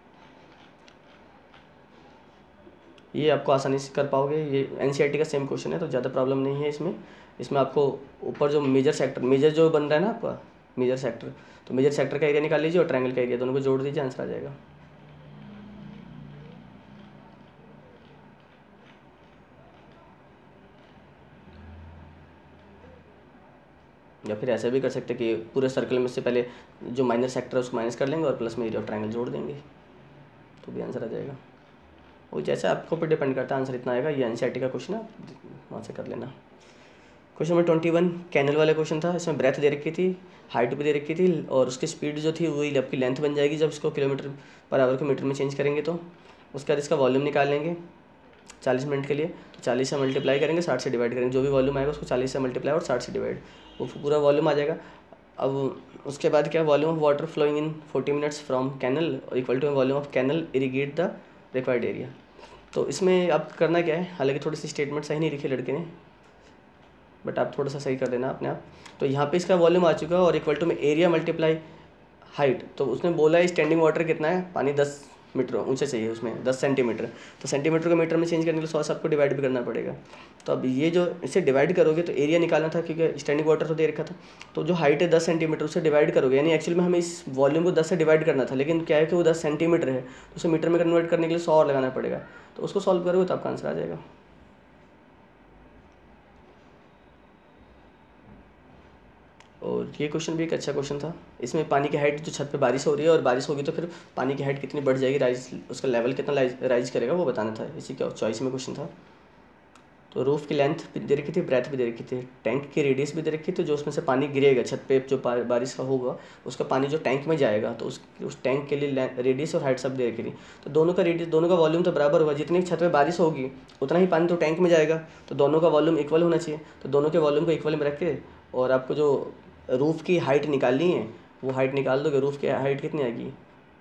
ये आपको आसानी से कर पाओगे, ये एनसीईआरटी का सेम क्वेश्चन है, तो ज़्यादा प्रॉब्लम नहीं है इसमें। इसमें आपको ऊपर जो मेजर जो बन रहा है ना आपका मेजर सेक्टर, तो मेजर सेक्टर का एरिया निकाल लीजिए और ट्रायंगल का एरिया, दोनों को जोड़ दीजिए, आंसर आ जाएगा। या फिर ऐसा भी कर सकते हैं कि पूरे सर्कल में से पहले जो माइनर सेक्टर है उसको माइनस कर लेंगे और प्लस में एरिया और ट्रायंगल जोड़ देंगे, तो भी आंसर आ जाएगा। वो जैसे आपको पर डिपेंड करता है, आंसर इतना आएगा। ये एनसीईआरटी का क्वेश्चन है, वहाँ से कर लेना। क्वेश्चन नंबर 21 कैनल वाला क्वेश्चन था। इसमें ब्रेथ दे रखी थी, हाइट भी दे रखी थी, और उसकी स्पीड जो थी वही आपकी लेंथ बन जाएगी जब इसको km/h को मीटर में चेंज करेंगे। तो उसके बाद इसका वॉल्यूम निकाल लेंगे 40 मिनट के लिए, तो 40 से मल्टीप्लाई करेंगे, 60 से डिवाइड करेंगे। जो भी वॉल्यूम आएगा उसको 40 से मल्टीप्लाई और 60 से डिवाइड, वो पूरा वॉल्यूम आ जाएगा। अब उसके बाद क्या, volume of water flowing in 40 minutes from canal equal to volume of canal irrigate the required area. तो इसमें आप करना क्या है, हालांकि थोड़ी सी स्टेटमेंट सही नहीं लिखी लड़के ने, बट आप थोड़ा सा सही कर देना अपने आप। तो यहाँ पे इसका वॉल्यूम आ चुका है और इक्वल टू में एरिया मल्टीप्लाई हाइट। तो उसने बोला है स्टैंडिंग वाटर कितना है, पानी 10 मीटर ऊंचे चाहिए, उसमें 10 सेंटीमीटर। तो सेंटीमीटर को मीटर में चेंज करने के लिए 100 से आपको डिवाइड भी करना पड़ेगा। तो अब ये जो इसे डिवाइड करोगे तो एरिया निकालना था, क्योंकि स्टैंडिंग वाटर तो दे रखा था। तो जो हाइट है 10 सेंटीमीटर, उसे डिवाइड करोगे, यानी एक्चुअली में हमें इस वॉल्यूम को 10 से डिवाइड करना था, लेकिन क्या है कि वो 10 सेंटीमीटर है, तो उसे मीटर में कन्वर्ट करने के लिए 100 और लगाना पड़ेगा। तो उसको सॉल्व करोगे तो आपका आंसर आ जाएगा। और ये क्वेश्चन भी एक अच्छा क्वेश्चन था। इसमें पानी की हाइट, जो छत पे बारिश हो रही है और बारिश होगी तो फिर पानी की हाइट कितनी बढ़ जाएगी, उसका लेवल कितना राइज करेगा वो बताना था। इसी का चॉइस में क्वेश्चन था। तो रूफ़ की लेंथ भी दे रखी थी, ब्रेथ भी दे रखी थी, टैंक की रेडियस भी दे रखी थी, जो उसमें से पानी गिरेगा छत पे जो बारिश का होगा उसका पानी जो टैंक में जाएगा, तो उस टैंक के लिए रेडियस और हाइट सब दे रखी थी। तो दोनों का रेडियस, दोनों का वॉल्यूम तो बराबर होगा, जितनी छत में बारिश होगी उतना ही पानी तो टैंक में जाएगा, तो दोनों का वॉल्यूम इक्वल होना चाहिए। तो दोनों के वॉल्यूम को इक्वल में रख के और आपको जो रूफ़ की हाइट निकालनी है वो हाइट निकाल दोगे। रूफ़ की हाइट कितनी आएगी,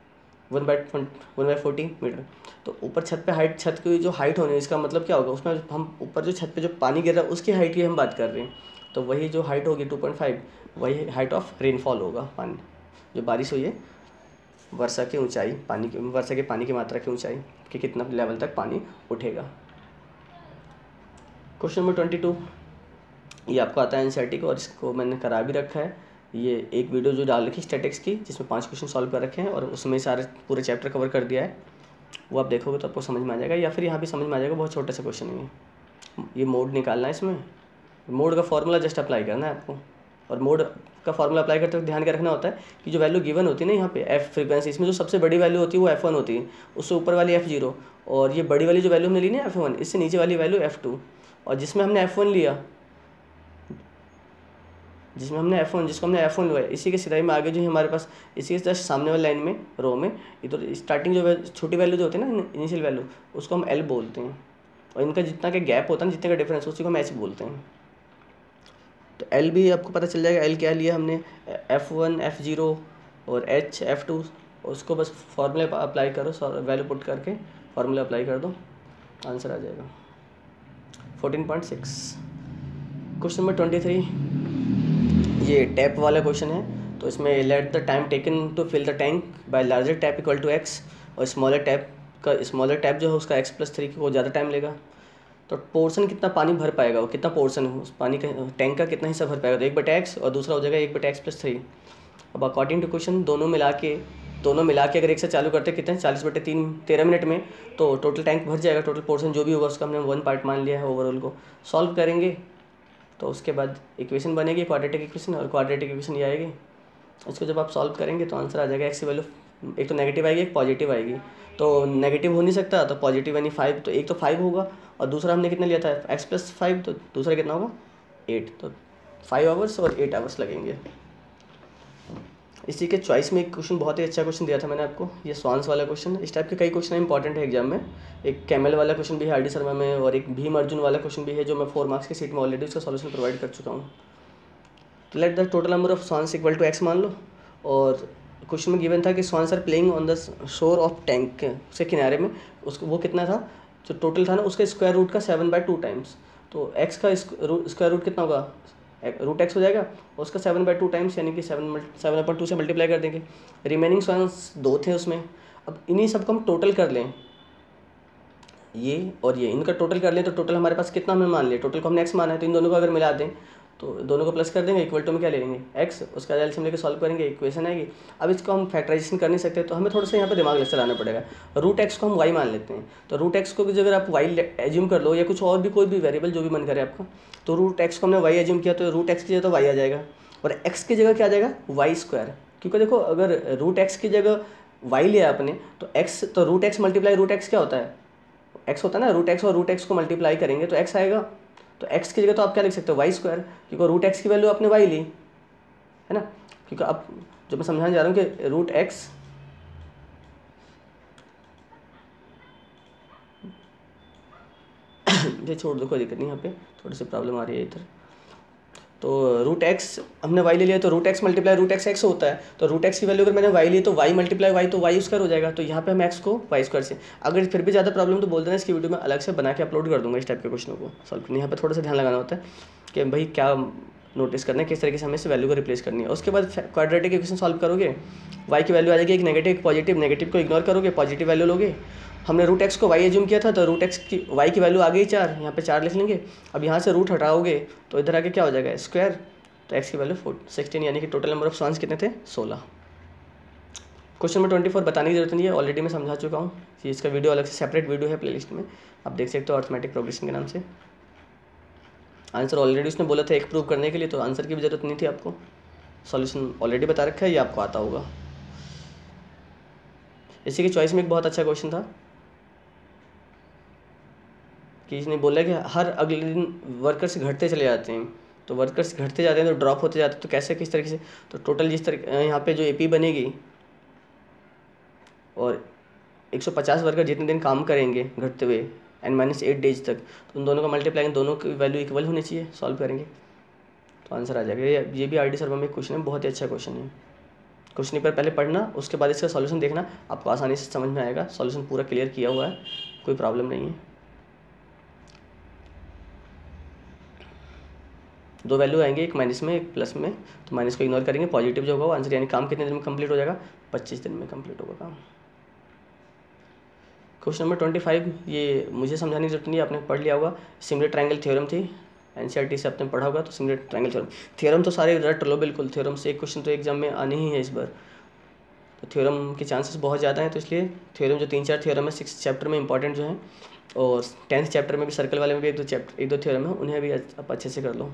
1/40 मीटर। तो ऊपर छत पे हाइट, छत की जो हाइट होनी है इसका मतलब क्या होगा, उसमें हम ऊपर जो छत पे जो पानी गिर रहा है उसकी हाइट की हम बात कर रहे हैं। तो वही जो हाइट होगी 2.5 वही हाइट ऑफ रेनफॉल होगा, पानी जो बारिश हुई है, वर्षा की ऊंचाई, पानी की वर्षा के पानी की मात्रा की ऊंचाई कि कितना लेवल तक पानी उठेगा। क्वेश्चन नंबर 22 ये आपको आता है एनसीईआरटी को और इसको मैंने करा भी रखा है। ये एक वीडियो जो डाल रखी स्टैटिक्स की जिसमें 5 क्वेश्चन सॉल्व कर रखे हैं और उसमें सारे पूरे चैप्टर कवर कर दिया है, वो आप देखोगे तो आपको समझ में आ जाएगा, या फिर यहाँ भी समझ में आ जाएगा। बहुत छोटा सा क्वेश्चन है ये मोड निकालना है, इसमें मोड का फॉर्मूला जस्ट अप्लाई करना है आपको। और मोड का फॉर्मूला अप्लाई करते वक्त ध्यान क्या रखना होता है कि जो वैल्यू गिवन होती है ना यहाँ पे एफ फ्रीक्वेंसी, इसमें जो सबसे बड़ी वैल्यू होती है वो F1 होती है, उससे ऊपर वाली F0, और ये बड़ी वाली जो वैल्यू हमने ली ना F1, इससे नीचे वाली वैल्यू F2, और जिसमें हमने F1 लिया, जिसको हमने F1 लिया, इसी के सिराई में आगे जो है हमारे पास, इसी के जस्ट सामने वाली लाइन में रो में इधर स्टार्टिंग जो छोटी वैल्यू जो होती है ना इनिशियल वैल्यू, उसको हम L बोलते हैं, और इनका जितना का गैप होता है ना, जितने का डिफरेंस, उसी को हम H बोलते हैं। तो L भी आपको पता चल जाएगा, L क्या लिया हमने, F1 F0 और H F2, उसको बस फॉर्मूले अप्लाई करो, वैल्यू पुट करके फॉर्मूला अप्लाई कर दो, आंसर आ जाएगा 14.6। क्वेश्चन नंबर 23 ये टैप वाला क्वेश्चन है। तो इसमें let the time taken to fill the tank by larger tap equal to x, और स्मॉलर टैप जो है उसका x+3 को ज़्यादा टाइम लेगा। तो पोर्शन कितना पानी भर पाएगा, वो कितना पोर्शन है उस पानी का, टैंक का कितना हिस्सा भर पाएगा, तो 1/x और दूसरा हो जाएगा 1/x+3। अब अकॉर्डिंग टू क्वेश्चन दोनों मिला के अगर एक से चालू करते कितने 40/3 13 मिनट में, तो टोटल टैंक भर जाएगा। टोटल पोर्शन जो भी होगा उसका हमने 1 पार्ट मान लिया है ओवरऑल को। सॉल्व करेंगे तो उसके बाद इक्वेशन बनेगी क्वाड्रेटिक इक्वेशन, और क्वाड्रेटिक इक्वेशन ये आएगी। इसको जब आप सॉल्व करेंगे तो आंसर आ जाएगा x की वैल्यू, एक तो नेगेटिव आएगी एक पॉजिटिव आएगी। तो नेगेटिव हो नहीं सकता, तो पॉजिटिव यानी 5, तो एक तो 5 होगा, और दूसरा हमने कितना लिया था x+5, तो दूसरा कितना होगा 8, तो 5 आवर्स और 8 आवर्स लगेंगे। इसी के चॉइस में एक क्वेश्चन बहुत ही अच्छा क्वेश्चन दिया था मैंने आपको, ये स्वांस वाला क्वेश्चन। इस टाइप के कई क्वेश्चन इंपॉर्टेंट है एग्जाम में। एक कैमल वाला क्वेश्चन भी है RD शर्मा में, और एक भीम अर्जुन वाला क्वेश्चन भी है जो मैं 4 मार्क्स की सीट में ऑलरेडी उसका सॉल्यूशन प्रोवाइड कर चुका हूँ। तो let the total number of swans equal to x मान लो, और क्वेश्चन में गिवन था कि swans are playing on the shore of tank से किनारे में, उसको वो कितना था जो टोटल था ना उसका स्क्वायर रूट का 7/2 टाइम्स। तो x का स्क्वायर रूट कितना होगा, √x हो जाएगा, और उसका 7/2 टाइम्स यानी कि 7/2 से मल्टीप्लाई कर देंगे। रिमेनिंग स्वांस 2 थे उसमें। अब इन्हीं सबको हम टोटल कर लें, ये और ये इनका टोटल कर लें, तो टोटल हमारे पास कितना हमने मान लिया, टोटल को हमने x माना है, तो इन दोनों को अगर मिला दें तो दोनों को प्लस कर देंगे, इक्वल टू में क्या ले लेंगे x, उसका एलसीएम लेके सॉल्व करेंगे, इक्वेशन आएगी। अब इसको हम फैक्टराइजेशन कर नहीं सकते, तो हमें थोड़ा सा यहाँ पे दिमाग चलाना पड़ेगा। √x को हम y मान लेते हैं, तो √x को अगर आप y एज्यूम कर लो, या कुछ और भी कोई भी वेरिएबल जो भी मन करे आपका, तो √x को हमने y एज्यूम किया, तो √x की जगह तो y आ जाएगा, और x की जगह क्या आ जाएगा y²। क्योंकि देखो अगर √x की जगह y लिया आपने तो x, तो √x मल्टीप्लाई √x क्या होता है, x होता है ना, √x और √x को मल्टीप्लाई करेंगे तो x आएगा। तो x की जगह तो आप क्या लिख सकते हो y², क्योंकि √x की वैल्यू आपने y ली है ना। क्योंकि अब जो मैं समझाने जा रहा हूँ कि √x ये छोड़ दो, कोई दिक्कत नहीं, यहाँ पे थोड़ी सी प्रॉब्लम आ रही है इधर। तो √x हमने y ले लिया, तो √x मल्टीप्लाई √x x होता है, तो √x की वैल्यू अगर मैंने y ली तो y मल्टीप्लाई y, तो y² हो जाएगा। तो यहाँ पे हम x को y² से, अगर फिर भी ज़्यादा प्रॉब्लम तो बोल देना, इसकी वीडियो में अलग से बना के अपलोड कर दूँगा इस टाइप के क्वेश्चनों को सॉल्व करने। यहाँ पे थोड़ा सा ध्यान लगाना होता है कि भाई क्या नोटिस करना है, किस तरीके से हमें इस वैल्यू को रिप्लेस करनी है। उसके बाद क्वाड्रेटिक इक्वेशन सॉल्व करोगे, y की वैल्यू आ जाएगी एक नेगेटिव एक पॉजिटिव, नेगेटिव को इग्नोर करोगे, पॉजिटिव वैल्यू लोगे। हमने √x को y एज्यूम किया था, तो √x की y की वैल्यू आ गई 4, यहाँ पे 4 लिख लेंगे। अब यहाँ से रूट हटाओगे तो इधर आके क्या हो जाएगा स्क्वायर, तो x की वैल्यू 16, यानी कि टोटल नंबर ऑफ स्वांस कितने थे 16। क्वेश्चन नंबर 24 बताने की जरूरत नहीं है, ऑलरेडी मैं समझा चुका हूँ। इसका वीडियो अलग से सेपरेट वीडियो है प्लेलिस्ट में, आप देख सकते हो अर्थमेटिक प्रोग्रेशन के नाम से। आंसर ऑलरेडी उसने बोला था एक प्रूव करने के लिए, तो आंसर की भी जरूरत नहीं थी आपको, सॉल्यूशन ऑलरेडी बता रखा है, ये आपको आता होगा। इसी की चॉइस में एक बहुत अच्छा क्वेश्चन था, कि इसने बोला कि हर अगले दिन वर्कर्स घटते चले जाते हैं, तो वर्कर्स घटते जाते हैं तो ड्रॉप होते जाते हैं, तो कैसे किस तरीके से, तो टोटल जिस तरह यहाँ पे जो एपी बनेगी और 150 वर्कर जितने दिन काम करेंगे घटते हुए n-8 डेज तक, तो उन दोनों का मल्टीप्लाई दोनों की वैल्यू इक्वल होनी चाहिए, सॉल्व करेंगे तो आंसर आ जाएगा। ये भी आर डी शर्मा में क्वेश्चन है, बहुत ही अच्छा क्वेश्चन है। क्वेश्चन पेपर पहले पढ़ना, उसके बाद इसका सॉल्यूशन देखना, आपको आसानी से समझ में आएगा। सॉल्यूशन पूरा क्लियर किया हुआ है, कोई प्रॉब्लम नहीं है। दो वैल्यू आएंगे, एक माइनस में एक प्लस में, तो माइनस को इग्नोर करेंगे, पॉजिटिव जो होगा वो आंसर, यानी काम कितने दिन में कंप्लीट हो जाएगा, 25 दिन में कंप्लीट होगा काम। क्वेश्चन नंबर 25, ये मुझे समझाने की जरूरत नहीं है, आपने पढ़ लिया होगा। सिमिलर ट्रायंगल थ्योरम थी, एनसीईआरटी से आपने पढ़ा होगा, तो सिमिलर ट्रायंगल थ्योरम तो सारे रट लो बिल्कुल। थ्योरम से एक क्वेश्चन तो एग्जाम में आने ही है इस बार, तो थ्योरम के चांसेस बहुत ज़्यादा हैं, तो इसलिए थ्योरम जो 3-4 थ्योरम है 6 चैप्टर में इंपॉर्टेंट जो हैं, और 10th चैप्टर में भी सर्कल वाले में भी एक दो थ्योरम है, उन्हें भी आप अच्छे से कर लो।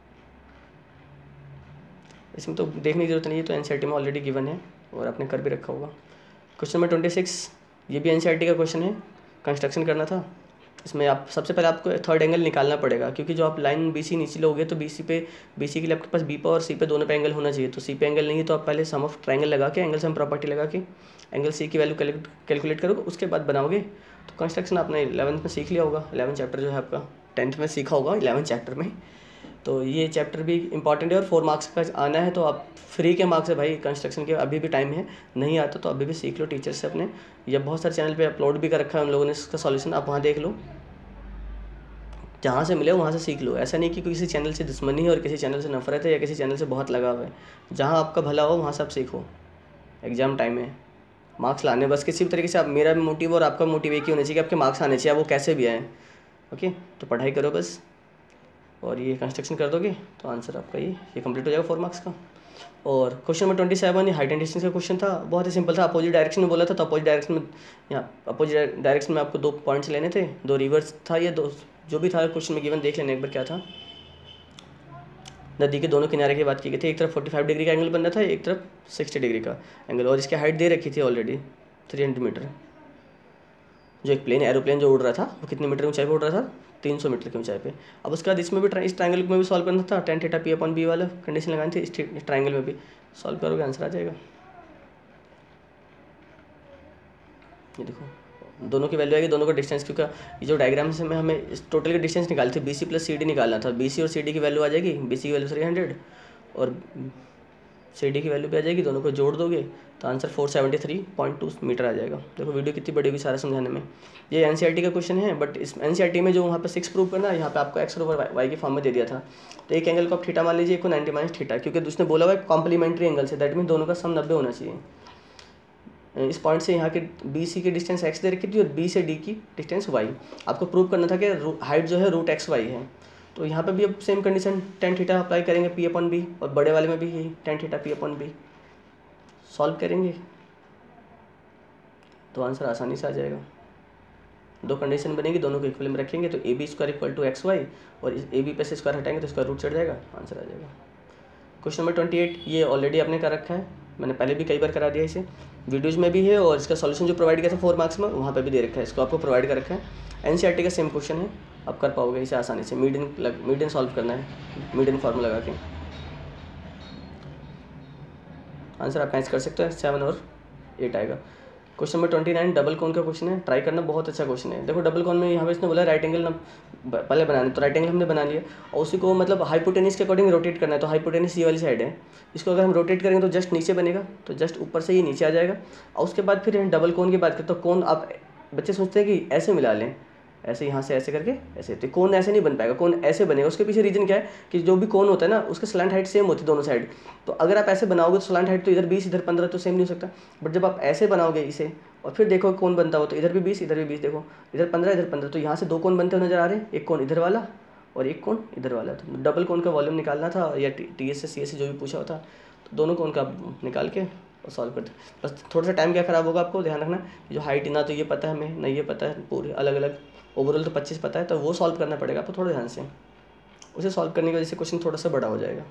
इसमें तो देखने की जरूरत नहीं है, तो एनसीईआरटी में ऑलरेडी गिवन है और आपने कर भी रखा होगा। क्वेश्चन नंबर 26, ये भी एनसीईआरटी का क्वेश्चन है, कंस्ट्रक्शन करना था। इसमें आप सबसे पहले आपको थर्ड एंगल निकालना पड़ेगा, क्योंकि जो आप लाइन बीसी नीचे लोगे तो बीसी के लिए आपके पास बी पे और सी पे दोनों पे एंगल होना चाहिए। तो सी पे एंगल नहीं है तो आप पहले सम ऑफ ट्रायंगल लगा के, एंगल सम प्रॉपर्टी लगा के एंगल सी की वैल्यू कैलकुलेट करोगे, उसके बाद बनाओगे। तो कंस्ट्रक्शन आपने 11th में सीख लिया होगा, 11th चैप्टर जो है आपका 10th में सीखा होगा 11th चैप्टर में। तो ये चैप्टर भी इंपॉर्टेंट है और 4 मार्क्स का आना है, तो आप फ्री के मार्क्स है भाई कंस्ट्रक्शन के, अभी भी टाइम है, नहीं आता तो अभी भी सीख लो टीचर से अपने, या बहुत सारे चैनल पे अपलोड भी कर रखा है उन लोगों ने इसका सॉल्यूशन, आप वहाँ देख लो, जहाँ से मिले वहाँ से सीख लो। ऐसा नहीं कि किसी चैनल से दुश्मनी है और किसी चैनल से नफरत है या किसी चैनल से बहुत लगाव है, जहाँ आपका भला हो वहाँ से आप सीखो। एग्जाम टाइम है, मार्क्स लाने बस, किसी भी तरीके से आप, मेरा भी मोटिव और आपका मोटिव एक ही होना चाहिए कि आपके मार्क्स आने चाहिए, वो कैसे भी आए। ओके, तो पढ़ाई करो बस, और ये कंस्ट्रक्शन कर दोगे तो आंसर आपका ये कंप्लीट हो जाएगा 4 मार्क्स का। और क्वेश्चन नंबर 27 ये हाइट एंड डिस्टेंस का क्वेश्चन था, बहुत ही सिंपल था। अपोजिट डायरेक्शन में बोला था, तो अपोजिट डायरेक्शन में, यहाँ अपोजिट डायरेक्शन में आपको 2 पॉइंट्स लेने थे, 2 रिवर्स था, ये 2 जो भी था क्वेश्चन में गिवन, देख लेना एक बार क्या था। नदी के दोनों किनारे की बात की गई थी, एक तरफ 45 डिग्री का एंगल बन रहा था, एक तरफ 60 डिग्री का एंगल, और इसकी हाइट दे रखी थी ऑलरेडी 300 मीटर। जो एक प्लेन एरोप्लेन जो उड़ रहा था वो कितने मीटर ऊंचाई पर उड़ रहा था, 300 मीटर की ऊंचाई पे। अब उसके बाद इसमें भी इस ट्रायंगल में भी सॉल्व करना था, tan थीटा p/b वाला कंडीशन लगानी थी, इस ट्रायंगल में भी सॉल्व करोगे आंसर आ जाएगा। ये देखो दोनों की वैल्यू आएगी, दोनों का डिस्टेंस, क्योंकि ये जो डायग्राम से में हमें इस टोटल की डिस्टेंस निकाली थी, BC + CD निकालना था। BC और CD की वैल्यू आ जाएगी, BC की वैल्यू 300 और CD की वैल्यू भी आ जाएगी, दोनों को जोड़ दोगे तो आंसर 473.2 मीटर आ जाएगा। देखो वीडियो कितनी बड़ी हुई सारा समझाने में। ये एनसीईआरटी का क्वेश्चन है, बट इस एनसीईआरटी में जो वहाँ पे 6 प्रूव करना है, यहाँ पे आपको x और y के फॉर्म में दे दिया था। तो एक एंगल को आप थीटा मान लीजिए, एक को 90 - थीटा, क्योंकि उसने बोला हुआ है कॉम्प्लीमेंट्री एंगल से, दैट मीन दोनों का सम 90 होना चाहिए। इस पॉइंट से यहाँ के BC की डिस्टेंस x दे रखी थी और B से D की डिस्टेंस y। आपको प्रूव करना था कि हाइट जो है √xy है। तो यहाँ पे भी अब same condition tan theta apply करेंगे p/b, और बड़े वाले में भी यही tan थीटा p/b सॉल्व करेंगे तो आंसर आसानी से आ जाएगा। 2 कंडीशन बनेगी, दोनों को इक्वल में रखेंगे तो AB² = xy, और इस AB पे से स्क्वायर हटाएंगे तो इसका रूट चढ़ जाएगा, आंसर आ जाएगा। क्वेश्चन नंबर 28 ये ऑलरेडी आपने कर रखा है, मैंने पहले भी कई बार करा दिया इसे, वीडियोज़ में भी है, और इसका सॉल्यूशन जो प्रोवाइड किया था 4 मार्क्स में वहाँ पे भी दे रखा है, इसको आपको प्रोवाइड कर रखा है। एनसीईआरटी का सेम क्वेश्चन है, आप कर पाओगे इसे आसानी से। मीडियन सॉल्व करना है, मीडियन फार्मूला लगा के आंसर आप मैच कर सकते हो, 7 और 8 आएगा। क्वेश्चन नंबर 29 डबल कोन का क्वेश्चन है, ट्राई करना, बहुत अच्छा क्वेश्चन है। देखो डबल कोन में यहाँ पे इसने बोला राइट एंगल ना पहले बनाने, तो राइट एंगल हमने बना लिया, और उसी को मतलब हाइपोटेनिस के अकॉर्डिंग रोटेट करना है। तो हाइपोटेनिस ये वाली साइड है, इसको अगर हम रोटेट करेंगे तो जस्ट नीचे बनेगा, तो जस्ट ऊपर से ये नीचे आ जाएगा। और उसके बाद फिर डबल कोन की बात करें तो कोन, आप बच्चे सोचते हैं कि ऐसे मिला लें, ऐसे यहाँ से ऐसे करके ऐसे, तो कोन ऐसे नहीं बन पाएगा, कोन ऐसे बनेगा। उसके पीछे रीजन क्या है कि जो भी कोन होता है ना उसका स्लैंट हाइट सेम होती है दोनों साइड। तो अगर आप ऐसे बनाओगे तो स्लैंट हाइट तो इधर 20 इधर 15 तो सेम नहीं हो सकता, बट जब आप ऐसे बनाओगे इसे और फिर देखो कौन बनता हो, तो इधर भी 20 इधर भी 20, देखो इधर 15 इधर 15, तो यहाँ से 2 कोन बनते हुए नजर आ रहे हैं, एक कोन इधर वाला और एक कोन इधर वाला। तो डबल कोन का वॉल्यूम निकालना था, या TS से CS से जो भी पूछा होता, तो दोनों कोन का निकाल के और सॉल्व करते। बस थोड़ा सा टाइम क्या ख़राब होगा, आपको ध्यान रखना कि जो हाइट ना तो ये पता है हमें, ना ये पता है, पूरे अलग अलग, ओवरऑल तो 25 पता है, तो वो सॉल्व करना पड़ेगा आपको थोड़ा ध्यान से। उसे सॉल्व करने की वजह से क्वेश्चन थोड़ा सा बड़ा हो जाएगा।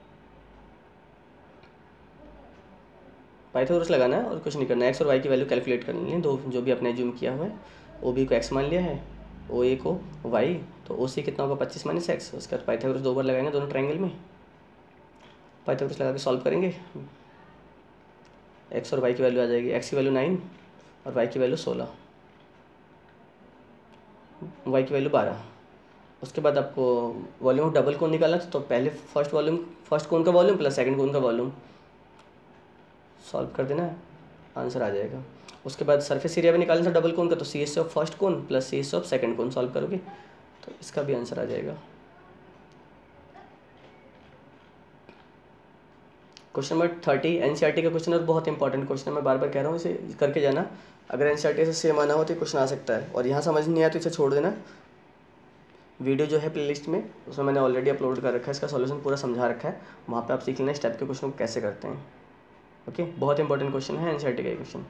पाइथागोरस लगाना है और कुछ नहीं करना है। एक्स और वाई की वैल्यू कैलकुलेट करनी है, दो जो भी आपने ज्यूम किया हुआ है, OB को x मान लिया है ओ ए को वाई, तो ओ सी कितना होगा 25 माइनस एक्स। उसके बाद पाइथागोरस 2 बार लगाएंगे दोनों ट्रायंगल में, पाइथागोरस लगा के सॉल्व करेंगे, एक्स और वाई की वैल्यू आ जाएगी, एक्स की वैल्यू 9 और वाई की वैल्यू 16, वाई की वैल्यू 12। उसके बाद आपको वॉल्यूम ऑफ डबल कोन निकालना था, तो पहले फर्स्ट कोन का वॉल्यूम प्लस सेकंड कोन का वॉल्यूम सॉल्व कर देना है, आंसर आ जाएगा। उसके बाद सरफेस एरिया भी निकालना था डबल कोन का, तो C S of first cone plus C S of second cone solve करोगे तो इसका भी आंसर आ जाएगा। क्वेश्चन नंबर 30 एनसीईआरटी का क्वेश्चन, और बहुत इंपॉर्टेंट क्वेश्चन है, मैं बार बार कह रहा हूँ इसे करके जाना। अगर एनसीईआरटी से सेम आना हो तो क्वेश्चन आ सकता है, और यहाँ समझ नहीं आया तो इसे छोड़ देना। वीडियो जो है प्लेलिस्ट में, उसमें मैंने ऑलरेडी अपलोड कर रखा है, इसका सॉल्यूशन पूरा समझा रखा है, वहाँ पे आप सीख लेना स्टेप के क्वेश्चन को कैसे करते हैं। ओके, बहुत इंपॉर्टेंट क्वेश्चन है एनसीईआरटी का ये क्वेश्चन।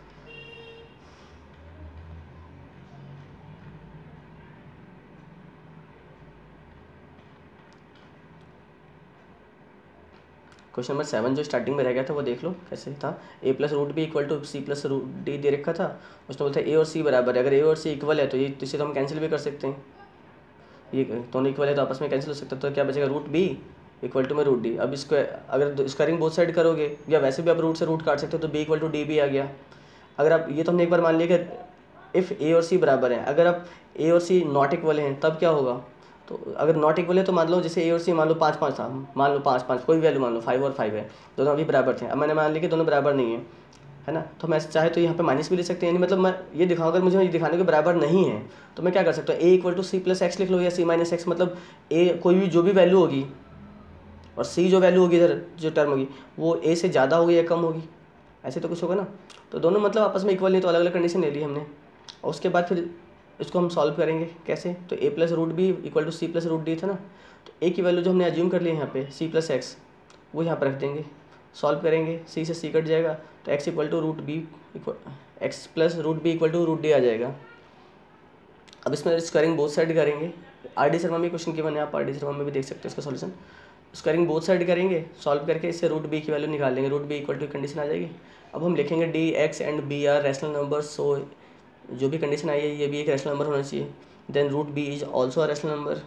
क्वेश्चन नंबर 7 जो स्टार्टिंग में रह गया था वो देख लो कैसे था। a plus root B equal to C plus root D दे रखा था, उसमें बोलता है a और c बराबर है। अगर a और c इक्वल है तो ये इसे तो हम कैंसिल भी कर सकते हैं, ये दोनों इक्वल है तो आपस में कैंसिल हो सकता है, तो क्या बचेगा रूट b इक्वल टू में रूट डी। अब इसको अगर स्क्वायरिंग बोथ साइड करोगे, या वैसे भी आप रूट से रूट काट सकते हो, तो b इक्वल टू डी भी आ गया। अगर आप ये तो हमने एक बार मान लिया कि इफ़ a और c बराबर हैं, अगर आप a और c नॉट इक्वल हैं तब क्या होगा, तो अगर नॉट इक्वल है तो मान लो जैसे ए और सी मान लो 5-5 था, मान लो 5-5 कोई वैल्यू मान लो 5 और 5 है, दोनों अभी बराबर थे। अब मैंने मान लिया कि दोनों बराबर नहीं है ना, तो मैं चाहे तो यहाँ पे माइनस भी ले सकते हैं, यानी मतलब मैं ये दिखाऊँ, अगर मुझे ये दिखाने के बराबर नहीं है तो मैं क्या कर सकता हूँ, A equal to C plus X लिख लो, या सी माइनस एक्स, मतलब ए कोई भी जो भी वैल्यू होगी और सी जो वैल्यू होगी इधर जो टर्म होगी वो ए से ज़्यादा होगी या कम होगी, ऐसे तो कुछ होगा ना। तो दोनों मतलब आपस में इक्वल नहीं, तो अलग अलग कंडीशन ले ली हमने। और उसके बाद फिर इसको हम सॉल्व करेंगे कैसे, तो a plus root B equal to C plus root D था ना, तो a की वैल्यू जो हमने एज्यूम कर ली है यहाँ पे c प्लस एक्स, वो यहाँ पर रख देंगे, सॉल्व करेंगे, c से c कट जाएगा तो x equal to root B X plus root B equal to root D आ जाएगा। अब इसमें स्क्वायरिंग बोथ साइड करेंगे, आर डी शर्मा में क्वेश्चन गिवन है, आप आर डी शर्मा में भी देख सकते हो इसका सॉल्यूशन। स्क्वायरिंग बोथ साइड करेंगे, सॉल्व करके इससे रूट बी की वैल्यू निकाल लेंगे, root B equal to condition आ जाएगी। अब हम लिखेंगे D X and B are rational number, so जो भी कंडीशन आई है ये भी एक रैशनल नंबर होना चाहिए। Then root B is also a rational number,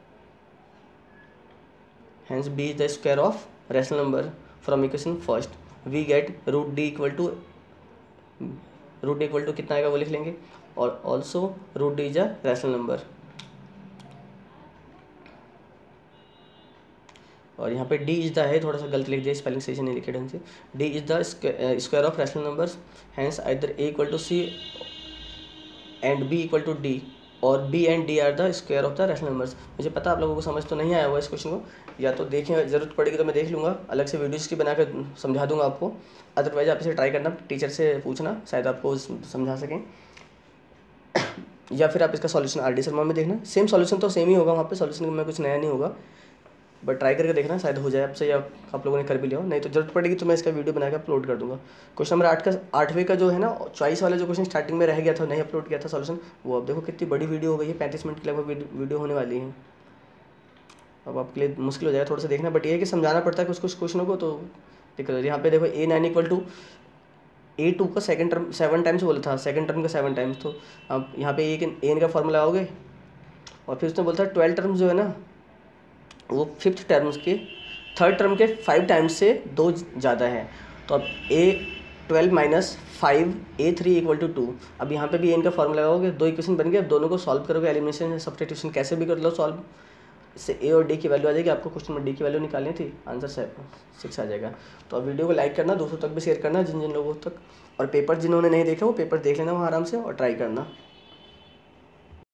hence B is the square of rational number. From equation first we get root D equal to कितना आएगा वो लिख लेंगे, और also root D is a rational number. और यहाँ पे D is the है, थोड़ा सा गलत लिख दिया, स्पेलिंग सही से नहीं लिखे ढंग से। D is the square of rational numbers, hence either A equal to C and B equal to D, और B and D are the square of the rational numbers. मुझे पता आप लोगों को समझ तो नहीं आया हुआ इस क्वेश्चन को, या तो देखें, ज़रूरत पड़ेगी तो मैं देख लूँगा, अलग से वीडियोज़ की बना कर समझा दूँगा आपको, अदरवाइज आप इसे ट्राई करना, टीचर से पूछना, शायद आपको समझा सकें, या फिर आप इसका सॉल्यूशन आर डी शर्मा में देखना, सेम सॉल्यूशन तो सेम ही होगा, वहाँ पे सॉल्यूशन में कुछ नया नहीं होगा, बट ट्राई करके देखना, शायद हो जाए आपसे, या आप लोगों ने कर भी लिया हो, नहीं तो जरूरत पड़ेगी तो मैं इसका वीडियो बना के अपलोड कर दूँगा। क्वेश्चन नंबर 8वें का जो है ना चॉइस वाला जो क्वेश्चन स्टार्टिंग में रह गया था, नहीं अपलोड किया था सॉल्यूशन, वो अब देखो कितनी बड़ी वीडियो हो गई है, 35 मिनट की लगभग वीडियो होने वाली है। अब आपके लिए मुश्किल हो जाएगा थोड़ा सा देखना, बट ये है कि समझाना पड़ता है कुछ कुछ क्वेश्चनों को, तो दिक्कत। यहाँ पे देखो A9 इक्वल टू A2 का सेकंड टर्म 7 टाइम्स बोला था, सेकंड टर्म का 7 टाइम्स, तो अब यहाँ पे A का फॉर्मूला लगाओगे, और फिर उसने बोलता है 12 टर्म्स जो है ना वो 5th टर्म्स के 3rd टर्म के 5 टाइम्स से 2 ज़्यादा है, तो अब A12 minus 5 A3 equal to 2। अब यहाँ पे भी इनका फॉर्मूला लगाओगे, 2 इक्वेशन बन गए, अब दोनों को सॉल्व करोगे, एलिमिनेशन सब्स्टिट्यूशन कैसे भी कर लो सॉल्व, इससे A और D की वैल्यू आ जाएगी। आपको क्वेश्चन में D की वैल्यू निकालनी थी, आंसर 6 आ जाएगा। तो अब वीडियो को लाइक करना, दोस्तों तक भी शेयर करना जिन जिन लोगों तक, और पेपर जिन्होंने नहीं देखा वो पेपर देख लेना वहाँ आराम से और ट्राई करना।